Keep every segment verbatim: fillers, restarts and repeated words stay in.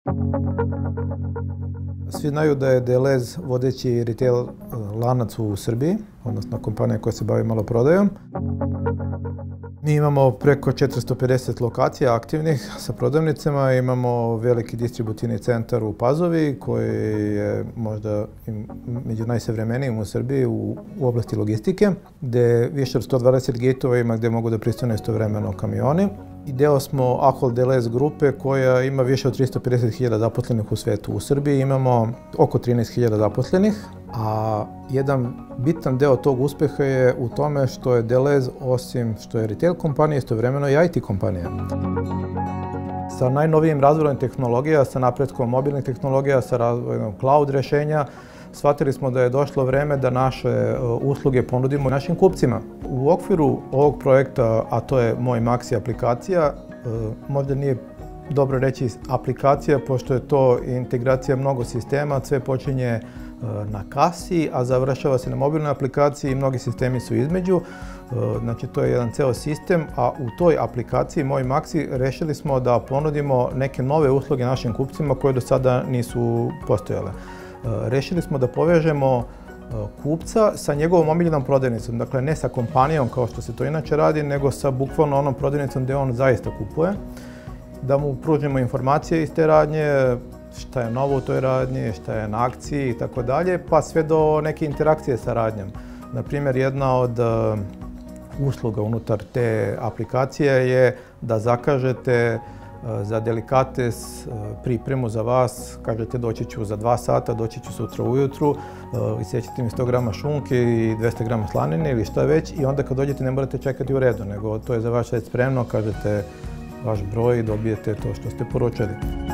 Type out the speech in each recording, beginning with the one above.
Svi znaju da je Delez vodeći retail lanac u Srbiji, odnosno kompanija koja se bavi maloprodajom. Mi imamo preko četiristo pedeset lokacija aktivnih sa prodavnicama, imamo veliki distributivni centar u Pazovi koji je možda među najsavremenijim u Srbiji u, u oblasti logistike, gde više od sto dvadeset gejtova ima gde mogu da pristane istovremeno kamioni. I deo smo Ahold Delhaize grupe koja ima više od tristo pedeset hiljada zaposlenih u svetu. U Srbiji imamo oko trinaest hiljada zaposlenih, a jedan bitan deo tog uspeha je u tome što je Delhaize, osim što je retail kompanija, istovremeno i I T kompanija. Sa najnovijim razvojem tehnologija, sa napretkom mobilnih tehnologija, sa razvojem cloud rešenja, shvatili smo da je došlo vreme da naše usluge ponudimo našim kupcima. U okviru ovog projekta, a to je Moj Maxi aplikacija, možda nije dobro reći aplikacija, pošto je to integracija mnogo sistema, sve počinje na kasi, a završava se na mobilnoj aplikaciji i mnogi sistemi su između. Znači, to je jedan ceo sistem, a u toj aplikaciji Moj Maxi rešili smo da ponudimo neke nove usluge našim kupcima koje do sada nisu postojale. Rešili smo da povežemo kupca sa njegovom omiljenom prodavnicom, dakle ne sa kompanijom kao što se to inače radi, nego sa bukvalno onom prodavnicom gde on zaista kupuje, da mu pružimo informacije iz te radnje, šta je novo u toj radnji, šta je na akciji i tako dalje, pa sve do neke interakcije sa radnjom. Naprimjer, jedna od usluga unutar te aplikacije je da zakažete za delikates pripremu za vas, kažete doći ću za dva sata, doći ću sutra ujutru, isjećite mi sto grama šunke i dvesta grama slanine ili šta već, i onda kad dođete ne morate čekati u redu, nego to je za vas već spremno, kažete vaš broj i dobijete to što ste poručili.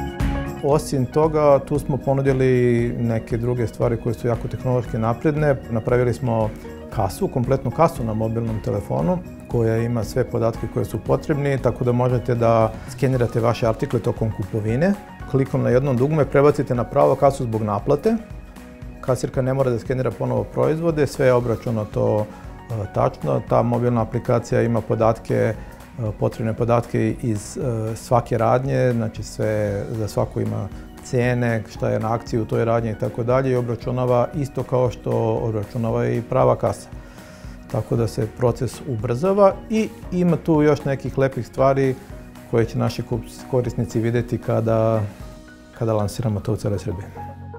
Osim toga, tu smo ponudili neke druge stvari koje su jako tehnološki napredne. Napravili smo kasu, kompletnu kasu na mobilnom telefonu, koja ima sve podatke koje su potrebni, tako da možete da skenirate vaše artikle tokom kupovine. Klikom na jedno dugme prebacite na pravu kasu zbog naplate. Kasirka ne mora da skenira ponovo proizvode, sve je obračunato tačno. Ta mobilna aplikacija ima podatke, potrebne podatke iz svake radnje, znači sve, za svaku ima cene, šta je na akciji u toj radnji i tako dalje, i obračunava isto kao što obračunava i prava kasa. Tako da se proces ubrzava i ima tu još nekih lepih stvari koje će naši korisnici videti kada, kada lansiramo to u celoj Srbiji.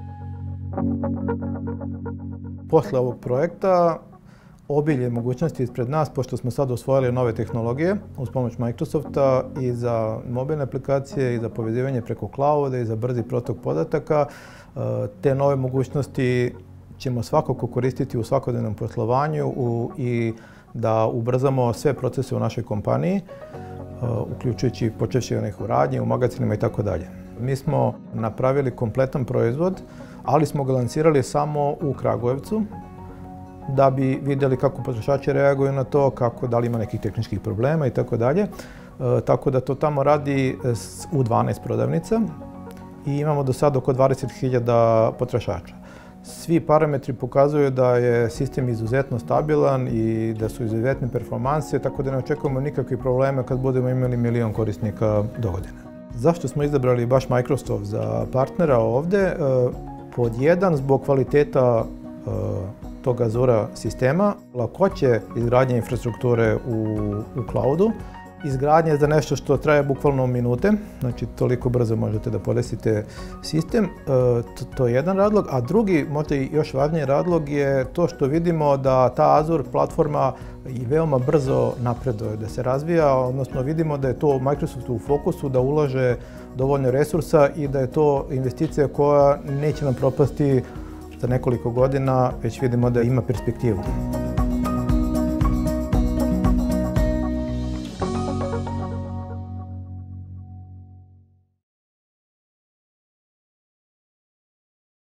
Posle ovog projekta obilje mogućnosti ispred nas, pošto smo sad osvojili nove tehnologije uz pomoć Microsofta i za mobilne aplikacije i za povezivanje preko clouda i za brzi protok podataka. Te nove mogućnosti ćemo svakako koristiti u svakodnevnom poslovanju i da ubrzamo sve procese u našoj kompaniji, uključujući počevši onih u radnji, u magazinima i tako dalje. Mi smo napravili kompletan proizvod, ali smo ga lansirali samo u Kragujevcu, da bi vidjeli kako potrošači reaguju na to, kako, da li ima nekih tehničkih problema i tako dalje. Tako da to tamo radi u dvanaest prodavnica i imamo do sada oko dvadeset hiljada potrošača. Svi parametri pokazuju da je sistem izuzetno stabilan i da su izuzetne performanse, tako da ne očekujemo nikakve probleme kad budemo imali milion korisnika do godine. Zašto smo izabrali baš Microsoft za partnera ovde? Pod jedan, zbog kvaliteta tog Azura sistema, lakoće izgradnje infrastrukture u, u cloudu, izgradnje za nešto što traje bukvalno minute, znači toliko brzo možete da podesite sistem, to, to je jedan razlog, a drugi, možda i još važniji razlog je to što vidimo da ta Azure platforma i veoma brzo napreduje, da se razvija, odnosno vidimo da je to Microsoftu u fokusu, da ulaže dovoljno resursa i da je to investicija koja neće nam propasti za nekoliko godina, već vidimo da ima perspektivu.